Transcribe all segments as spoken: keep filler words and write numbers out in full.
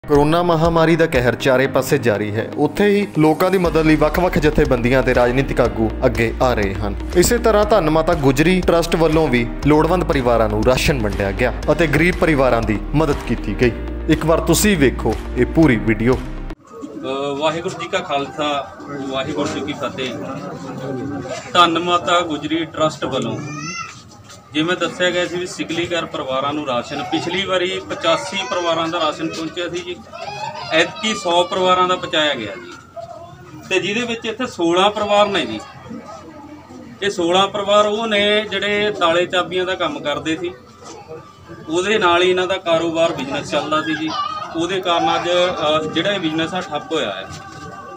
Corona महामारी का कहर चारे पासे जारी है। उत्थे ही लोगों की मदद लई वख-वख जथेबंदियां ते राजनीतिक आगू अगे आ रहे हैं। इसे तरह धन माता गुजरी ट्रस्ट वालों भी लोड़वंद परिवारां नूं राशन वंडिया गया अते गरीब परिवारां दी मदद की गई। एक बार तुसीं वेखो ये पूरी वीडियो। वाहिगुरू जी का खालसा वाहिगुरू जी की फतेह। धन माता गुजरी ट्रस्ट वालों जिवें दस्सिया गया सी भी सिकली घर परिवारां नूं राशन पिछली वारी पचासी परिवारां दा राशन पहुंचिया सी जी, ऐतकी सौ परिवारां दा पहुंचाया गया जी। ते जिहदे विच इत्थे सोलह परिवार ने जी। ये सोलह परिवार वो ने जिहड़े ताले चाबियां दा काम करदे सी, ਉਹਦੇ ਨਾਲ ही इन्हां दा कारोबार बिजनेस चलदा सी जी। ਉਹਦੇ ਕਾਰਨ ਅੱਜ ਜਿਹੜਾ ਬਿਜ਼ਨਸ ਆ ਠੱਪ ਹੋਇਆ ਹੈ।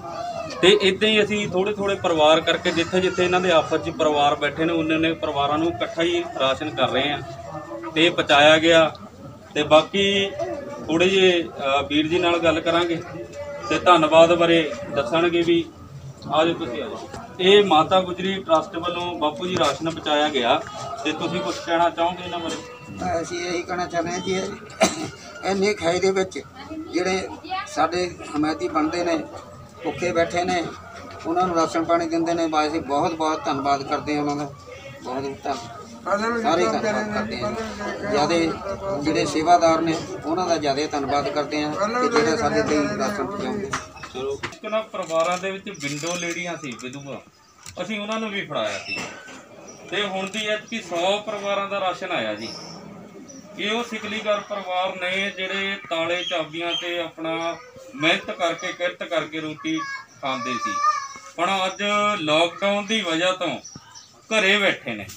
ਤੇ ਇਦਾਂ ਹੀ ਅਸੀਂ ਥੋੜੇ ਥੋੜੇ ਪਰਿਵਾਰ ਕਰਕੇ ਜਿੱਥੇ ਜਿੱਥੇ ਇਹਨਾਂ ਦੇ ਆਪਸ 'ਚ ਪਰਿਵਾਰ ਬੈਠੇ ਨੇ ਉਹਨਾਂ ਨੇ ਪਰਿਵਾਰਾਂ ਨੂੰ ਇਕੱਠਾ ਹੀ ਰਾਸ਼ਨ ਕਰ ਰਹੇ ਆ ਤੇ ਪਹੁੰਚਾਇਆ ਗਿਆ। ਤੇ ਬਾਕੀ ਥੋੜੇ ਜਿਹੇ ਵੀਰ ਜੀ ਨਾਲ ਗੱਲ ਕਰਾਂਗੇ ਤੇ ਧੰਨਵਾਦ ਬਾਰੇ ਦੱਸਣਗੇ ਵੀ। ਆਜੋ ਤੁਸੀਂ ਆਜੋ। ਇਹ ਮਾਤਾ ਗੁਜਰੀ ਟਰਸਟ ਵੱਲੋਂ ਬਾਪੂ ਜੀ ਰਾਸ਼ਨ ਪਹੁੰਚਾਇਆ ਗਿਆ ਤੇ ਤੁਸੀਂ ਕੁਝ ਕਹਿਣਾ ਚਾਹੋਗੇ ਇਹਨਾਂ ਬਾਰੇ? ਅਸੀਂ ਇਹੀ ਕਹਿਣਾ ਚਾਹੁੰਦੇ ਹਾਂ ਜੀ, ਇੰਨੇ ਖਾਈ ਦੇ ਵਿੱਚ ਜਿਹੜੇ ਸਾਡੇ ਹਮਾਇਤੀ ਬਣਦੇ ਨੇ ਭੁੱਖੇ ਬੈਠੇ ਨੇ ਉਹਨਾਂ ਨੂੰ ਰਾਸ਼ਨ ਪਾਣੀ ਦਿੰਦੇ ਨੇ। ਬਾ ਅਸੀਂ ਬਹੁਤ ਬਹੁਤ ਧੰਨਵਾਦ ਕਰਦੇ ਹਾਂ ਉਹਨਾਂ ਦਾ, ਬਹੁਤ ਧੰਨ ਸਾਰੇ ਧੰਨਵਾਦ ਕਰਦੇ ਹਾਂ। ਜ਼ਿਆਦਾ ਜਿਹੜੇ ਸੇਵਾਦਾਰ ਨੇ ਉਹਨਾਂ ਦਾ ਜ਼ਿਆਦਾ ਧੰਨਵਾਦ ਕਰਦੇ ਹਾਂ ਕਿ ਜਿਹੜੇ ਸਾਡੇ ਲਈ ਰਾਸ਼ਨ ਪਹੁੰਚਾਉਂਦੇ। ਚਲੋ ਕਿੰਨਾ ਪਰਿਵਾਰਾਂ ਦੇ ਵਿੱਚ ਵਿੰਡੋ ਲੇਡੀਆਂ ਸੀ ਵਿਧਵਾ, ਅਸੀਂ ਉਹਨਾਂ ਨੂੰ ਵੀ ਫੜਾਇਆ ਸੀ ਤੇ ਹੁਣ ਦੀ ਐਤਕੀ ਸੌ ਪਰਿਵਾਰਾਂ ਦਾ ਰਾਸ਼ਨ ਆਇਆ ਜੀ। ਇਹ ਉਹ ਸਿਕਲੀਗਰ ਪਰਿਵਾਰ ਨੇ ਜਿਹੜੇ ਤਾਲੇ ਚਾਬੀਆਂ ਤੇ ਆਪਣਾ ਮਿਹਨਤ ਕਰਕੇ ਕਿਰਤ ਕਰਕੇ ਰੋਟੀ ਖਾਂਦੇ ਸੀ, ਪਰ ਅੱਜ ਲੋਕਡਾਊਨ ਦੀ ਵਜ੍ਹਾ ਤੋਂ ਘਰੇ ਬੈਠੇ ਨੇ।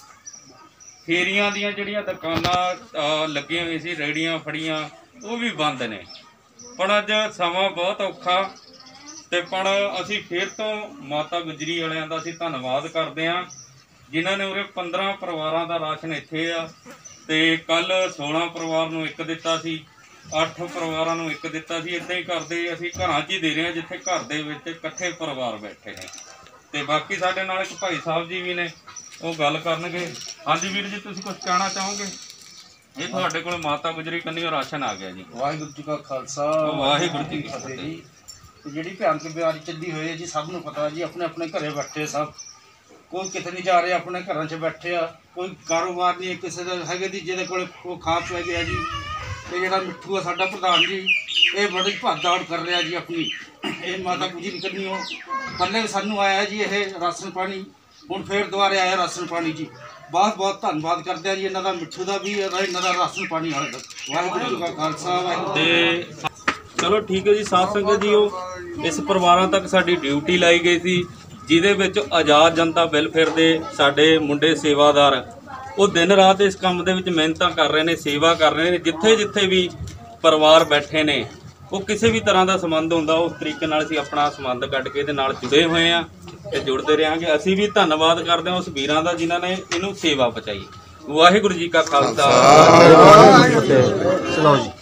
ਫੇਰੀਆਂ ਦੀਆਂ ਜਿਹੜੀਆਂ ਦੁਕਾਨਾਂ ਲੱਗੀਆਂ ਹੋਈਆਂ ਸੀ, ਰੇੜੀਆਂ ਫੜੀਆਂ ਉਹ ਵੀ ਬੰਦ ਨੇ। ਪਰ ਅੱਜ ਸਮਾਂ ਬਹੁਤ ਔਖਾ ਤੇ ਪਰ ਅਸੀਂ ਫਿਰ ਤੋਂ ਮਾਤਾ ਗੁਜਰੀ ਵਾਲਿਆਂ ਦਾ ਅਸੀਂ ਧੰਨਵਾਦ ਕਰਦੇ ਹਾਂ ਜਿਨ੍ਹਾਂ ਨੇ ਉਰੇ ਪੰਦਰਾਂ ਪਰਿਵਾਰਾਂ ਦਾ ਰਾਸ਼ਨ ਇੱਥੇ ਆ ਤੇ ਕੱਲ सोलह ਪਰਿਵਾਰ ਨੂੰ ਇੱਕ ਦਿੱਤਾ ਸੀ, ਅੱਠ ਪਰਿਵਾਰਾਂ ਨੂੰ ਇੱਕ ਦਿੱਤਾ ਸੀ। ਇਦਾਂ ਹੀ ਕਰਦੇ ਅਸੀਂ ਘਰਾਂ 'ਚ ਹੀ ਦੇ ਰਹੇ ਹਾਂ ਜਿੱਥੇ ਘਰ ਦੇ ਵਿੱਚ ਇਕੱਠੇ ਪਰਿਵਾਰ ਬੈਠੇ ਨੇ। ਤੇ ਬਾਕੀ ਸਾਡੇ ਨਾਲ ਇੱਕ ਭਾਈ ਸਾਹਿਬ ਜੀ ਵੀ ਨੇ, ਉਹ ਗੱਲ ਕਰਨਗੇ। ਹਾਂਜੀ ਵੀਰ ਜੀ, ਤੁਸੀਂ ਕੁਝ ਕਹਿਣਾ ਚਾਹੋਗੇ? ਇਹ ਤੁਹਾਡੇ ਕੋਲ ਮਾਤਾ ਗੁਜਰੀ ਕੰਨੀਓ ਰਾਸ਼ਨ ਆ ਗਿਆ ਜੀ। ਵਾਹਿਗੁਰੂ ਜੀ ਕਾ ਖਾਲਸਾ ਵਾਹਿਗੁਰੂ ਜੀ ਕੀ ਫਤਿਹ ਜੀ। ਜਿਹੜੀ ਭਿਆਨਕ ਬਿਮਾਰੀ ਚੱਲੀ ਹੋਈ ਹੈ ਜੀ, ਸਭ ਨੂੰ ਪਤਾ ਜੀ। ਆਪਣੇ ਆਪਣੇ ਘਰੇ ਬੈਠੇ ਸਭ, ਕੋਈ ਕਿਤੇ ਨਹੀਂ ਜਾ ਰਿਹਾ, ਆਪਣੇ ਘਰਾਂ 'ਚ ਬੈਠੇ ਆ। ਕੋਈ ਕਾਰੋਬਾਰ ਨਹੀਂ ਕਿਸੇ ਦਾ ਹੈਗੇ ਦੀ ਜਿਹਦੇ ਕੋਲ ਉਹ ਖਾ ਪੈ ਗਿਆ ਜੀ। ਇਹ ਜਿਹੜਾ ਮਿੱਠੂ ਆ ਸਾਡਾ ਪ੍ਰਧਾਨ ਜੀ, ਇਹ ਬੜੀ ਭੱਜ ਦੌੜ ਕਰ ਰਿਹਾ ਜੀ ਆਪਣੀ। ਇਹ ਮਾਤਾ ਗੁਜਰੀ ਕਰਨੀ ਉਹ ਪਹਿਲੇ ਸਾਨੂੰ ਆਇਆ ਜੀ ਇਹ ਰਾਸ਼ਨ ਪਾਣੀ, ਹੁਣ ਫੇਰ ਦੁਬਾਰੇ ਆਇਆ ਰਾਸ਼ਨ ਪਾਣੀ ਜੀ। ਬਹੁਤ ਬਹੁਤ ਧੰਨਵਾਦ ਕਰਦੇ ਆ ਜੀ ਇਹਨਾਂ ਦਾ, ਮਿੱਠੂ ਦਾ ਵੀ, ਇਹਨਾਂ ਦਾ ਰਾਸ਼ਨ ਪਾਣੀ ਵਾਲੇ ਦਾ। ਵਾਹਿਗੁਰੂ ਜੀ ਕਾ ਖਾਲਸਾ ਵਾਹਿਗੁਰੂ। ਤੇ ਚਲੋ ਠੀਕ ਹੈ ਜੀ। ਸਾਧ ਸੰਗਤ ਜੀ, ਉਹ ਇਸ ਪਰਿਵਾਰਾਂ ਤੱਕ ਸਾਡੀ ਡਿਊਟੀ ਲਾਈ ਗਈ ਸੀ ਜਿਹਦੇ ਵਿੱਚ ਆਜ਼ਾਦ ਜਨਤਾ ਵੈਲਫੇਅਰ ਦੇ ਸਾਡੇ ਮੁੰਡੇ ਸੇਵਾਦਾਰ ਉਹ ਦਿਨ ਰਾਤ ਇਸ ਕੰਮ ਦੇ ਵਿੱਚ ਮਿਹਨਤਾਂ ਕਰ ਰਹੇ ਨੇ, ਸੇਵਾ ਕਰ ਰਹੇ ਨੇ। ਜਿੱਥੇ ਜਿੱਥੇ ਵੀ ਪਰਿਵਾਰ ਬੈਠੇ ਨੇ ਉਹ ਕਿਸੇ ਵੀ ਤਰ੍ਹਾਂ ਦਾ ਸੰਬੰਧ ਹੁੰਦਾ ਉਸ ਤਰੀਕੇ ਨਾਲ ਅਸੀਂ ਆਪਣਾ ਸੰਬੰਧ ਕੱਢ ਕੇ ਇਹਦੇ ਨਾਲ ਜੁੜੇ ਹੋਏ ਆ ਤੇ ਜੁੜਦੇ ਰਹਾਂਗੇ। ਅਸੀਂ ਵੀ ਧੰਨਵਾਦ ਕਰਦੇ ਹਾਂ ਉਸ ਵੀਰਾਂ ਦਾ ਜਿਨ੍ਹਾਂ ਨੇ ਇਹਨੂੰ ਸੇਵਾ ਪਹੁੰਚਾਈ। ਵਾਹਿਗੁਰੂ ਜੀ ਕਾ ਖਾਲਸਾ। ਚਲੋ ਜੀ।